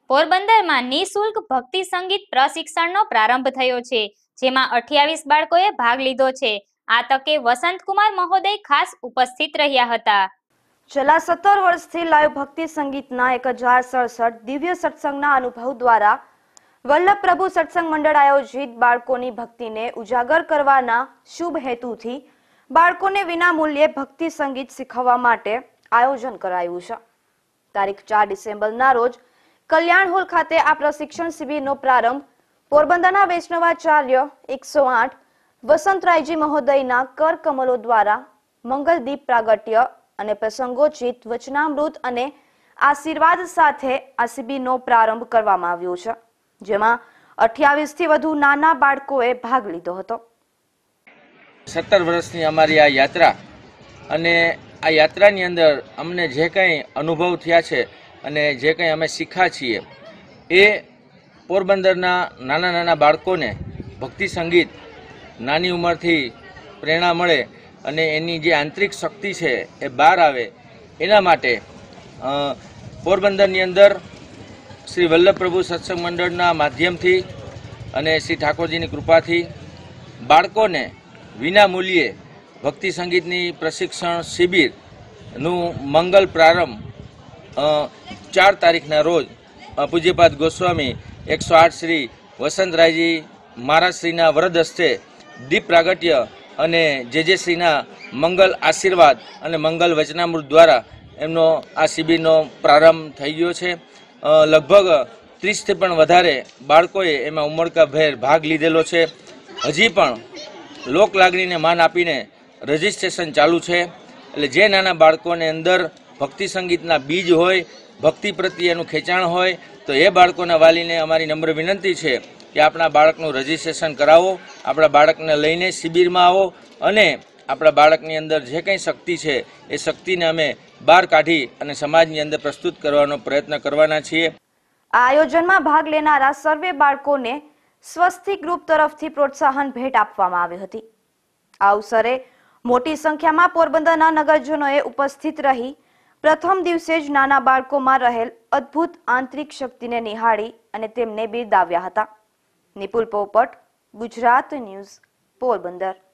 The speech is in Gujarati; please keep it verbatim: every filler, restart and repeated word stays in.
પોરબંદરમાં નિઃશુલ્ક ભક્તિ સંગીત પ્રશિક્ષણનો પ્રારંભ થયો છે, જેમાં અઠ્યાવીસ બાળકોએ ભાગ લીધો છે। આ તકે વસંતકુમાર મહોદય ખાસ ઉપસ્થિત રહ્યા હતા। છેલ્લા સત્તર વર્ષથી લાઈવ ભક્તિ સંગીતના એક હજાર સડસઠ દિવ્ય સત્સંગના અનુભવ દ્વારા વલ્લભ પ્રભુ સત્સંગ મંડળ આયોજિત બાળકોની ભક્તિને ઉજાગર કરવાના શુભ હેતુથી બાળકોને વિનામૂલ્યે ભક્તિ સંગીત શીખવવા માટે આયોજન કરાયું છે। તારીખ ચાર ડિસેમ્બરના રોજ કલ્યાણ હોલ ખાતે આ પ્રશિક્ષણ શિબિરનો પ્રારંભ પોરબંદરના વૈષ્ણવાચાર્ય એકસો આઠ વસંતરાયજી મહોદયના કર કમલો દ્વારા મંગલદીપ પ્રાગટ્ય અને પ્રસંગોચિત વચનામૃત અને આશીર્વાદ સાથે આ શિબિરનો પ્રારંભ કરવામાં આવ્યો છે, જેમાં અઠ્યાવીસ થી વધુ નાના બાળકોએ ભાગ લીધો હતો। સત્તર વર્ષની અમારી આ યાત્રા અને આ યાત્રાની અંદર અમને જે કંઈ અનુભવ થયા છે અને જે કંઈ અમે શીખ્યા છીએ એ પોરબંદરના નાના નાના બાળકોને ભક્તિ સંગીત નાની ઉંમરથી પ્રેરણા મળે અને એની જે આંતરિક શક્તિ છે એ બહાર આવે એના માટે પોરબંદરની અંદર શ્રી વલ્લભ પ્રભુ સત્સંગ મંડળના માધ્યમથી અને શ્રી ઠાકોરજીની કૃપાથી બાળકોને વિના મૂલ્યે ભક્તિ સંગીતની પ્રશિક્ષણ શિબિરનું મંગલ પ્રારંભ ચાર તારીખના રોજ પૂજ્યપાદ ગોસ્વામી એકસો આઠ શ્રી વસંતરાયજી મહારાજશ્રીના વરદ હસ્તે દીપ પ્રાગટ્ય અને જે જે શ્રીના મંગલ આશીર્વાદ અને મંગલ વચનામૃત દ્વારા એમનો આ શિબિરનો પ્રારંભ થઈ ગયો છે। લગભગ ત્રીસથી પણ વધારે બાળકોએ એમાં ઉમળકાભેર ભાગ લીધેલો છે। હજી પણ લોક લાગણીને માન આપીને રજિસ્ટ્રેશન ચાલુ છે, એટલે જે નાના બાળકોને અંદર ભક્તિ સંગીતના બીજ હોય, ભક્તિ પ્રત્યેનું ખેંચાણ હોય તો એ બાળકોના વાલીને અમારી નમ્ર વિનંતી છે કે આપણા બાળકનું રજિસ્ટ્રેશન કરાવો, આપણા બાળકને લઈને શિબિરમાં આવો અને આપણા બાળકની અંદર જે કંઈ શક્તિ છે એ શક્તિને અમે બહાર કાઢી અને સમાજની અંદર પ્રસ્તુત કરવાનો પ્રયત્ન કરવાના છીએ। આ આયોજનમાં ભાગ લેનારા સર્વે બાળકોને સ્વસ્તિક ગ્રુપ તરફથી પ્રોત્સાહન ભેટ આપવામાં આવી હતી। આ અવસરે મોટી સંખ્યામાં પોરબંદરના નગરજનોએ ઉપસ્થિત રહી પ્રથમ દિવસે જ નાના બાળકોમાં રહેલ અદ્ભુત આંતરિક શક્તિને નિહાળી અને તેમને બિરદાવ્યા હતા। નિપુલ પોપટ, ગુજરાત ન્યૂઝ, પોરબંદર।